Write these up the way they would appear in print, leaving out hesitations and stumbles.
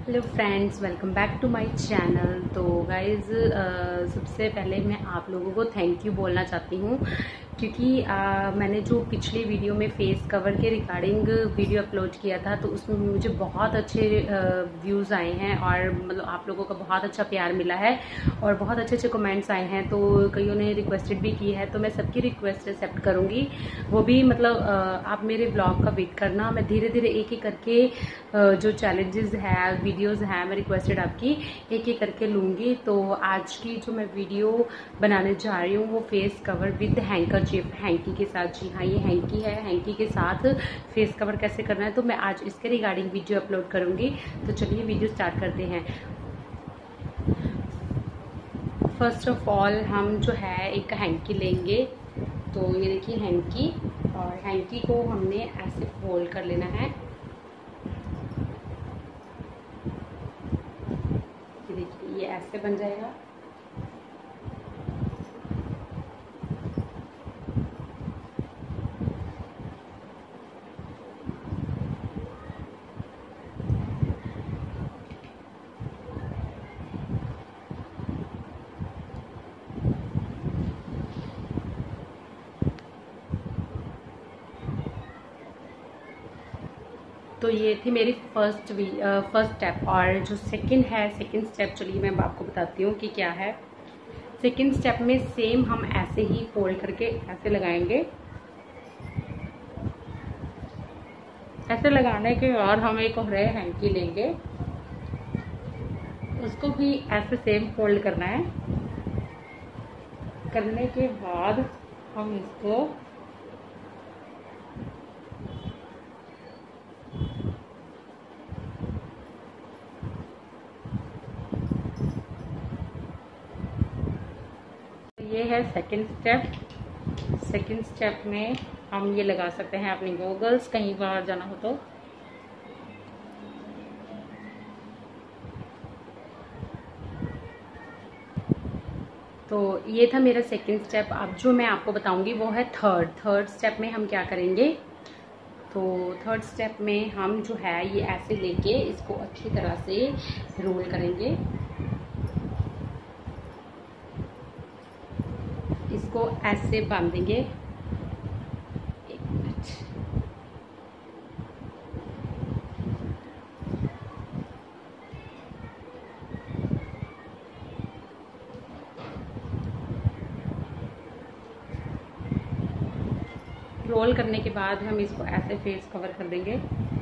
Hello friends, welcome back to my channel. तो guys, सबसे पहले मैं आप लोगों को थैंक यू बोलना चाहती हूँ क्योंकि मैंने जो पिछले वीडियो में फेस कवर के रिगार्डिंग वीडियो अपलोड किया था तो उसमें मुझे बहुत अच्छे व्यूज़ आए हैं और मतलब आप लोगों का बहुत अच्छा प्यार मिला है और बहुत अच्छे अच्छे कमेंट्स आए हैं। तो कईयों ने रिक्वेस्टेड भी की है, तो मैं सबकी रिक्वेस्ट एक्सेप्ट करूँगी। वो भी मतलब आप मेरे ब्लॉग का वेट करना, मैं धीरे धीरे एक एक करके जो चैलेंजेस है, वीडियोस हैं, मैं रिक्वेस्टेड आपकी एक एक करके लूँगी। तो आज की जो मैं वीडियो बनाने जा रही हूँ वो face cover with handkerchief, hanky के साथ। जी हाँ, ये हैंकी है, हैंकी के साथ फेस कवर कैसे करना है तो मैं आज इसके रिगार्डिंग वीडियो अपलोड करूँगी। तो चलिए वीडियो स्टार्ट करते हैं। फर्स्ट ऑफ ऑल हम जो है एक हैंकी लेंगे। तो ये देखिए हैंकी, और हैंकी को हमने ऐसे फोल्ड कर लेना है। ये देखिए ये ऐसे बन जाएगा। तो ये थी मेरी फर्स्ट स्टेप। और जो सेकंड है, सेकंड स्टेप चलिए मैं आपको बताती हूँ कि क्या है। सेकंड स्टेप में सेम हम ऐसे ही फोल्ड करके ऐसे लगाएंगे। ऐसे लगाने के बाद हम एक और हैंकी लेंगे, उसको भी ऐसे सेम फोल्ड करना है। करने के बाद हम इसको ये है सेकंड स्टेप। सेकंड स्टेप में हम ये लगा सकते हैं अपनी गॉगल्स, कहीं बाहर जाना हो तो। तो ये था मेरा सेकंड स्टेप। अब जो मैं आपको बताऊंगी वो है थर्ड स्टेप में हम क्या करेंगे। तो थर्ड स्टेप में हम जो है ये ऐसे लेके इसको अच्छी तरह से रोल करेंगे। इसको ऐसे बांधेंगे। एक मिनट। रोल करने के बाद हम इसको ऐसे फेस कवर कर देंगे।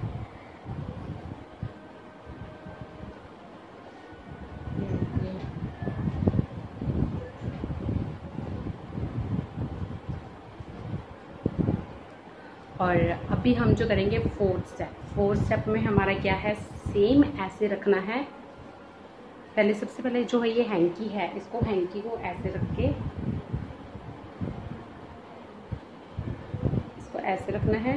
और अभी हम जो करेंगे फोर्थ स्टेप में हमारा क्या है, सेम ऐसे रखना है। पहले सबसे पहले जो है ये हैंकी है, इसको हैंकी को ऐसे रख के इसको ऐसे रखना है।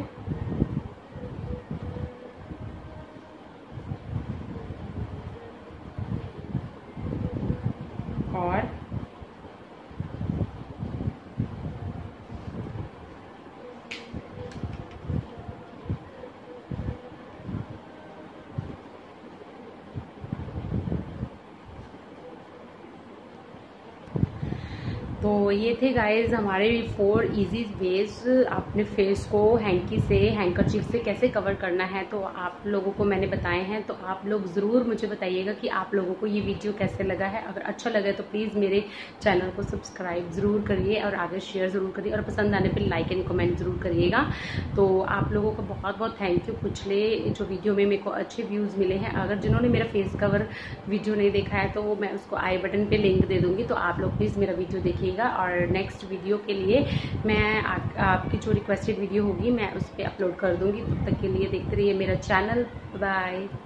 और तो ये थे गाइज हमारे 4 इजी वेज अपने फेस को हैंकी से, हैंकरचीफ से कैसे कवर करना है। तो आप लोगों को मैंने बताए हैं, तो आप लोग ज़रूर मुझे बताइएगा कि आप लोगों को ये वीडियो कैसे लगा है। अगर अच्छा लगे तो प्लीज़ मेरे चैनल को सब्सक्राइब ज़रूर करिए और आगे शेयर ज़रूर करिए और पसंद आने पर लाइक एंड कमेंट ज़रूर करिएगा। तो आप लोगों का बहुत बहुत थैंक यू। पिछले जो वीडियो में मेरे को अच्छे व्यूज़ मिले हैं। अगर जिन्होंने मेरा फेस कवर वीडियो नहीं देखा है तो मैं उसको आई बटन पर लिंक दे दूँगी, तो आप लोग प्लीज़ मेरा वीडियो देखिएगा। और नेक्स्ट वीडियो के लिए मैं आपकी जो रिक्वेस्टेड वीडियो होगी मैं उस पर अपलोड कर दूंगी। तब तक के लिए देखते रहिए मेरा चैनल। बाय।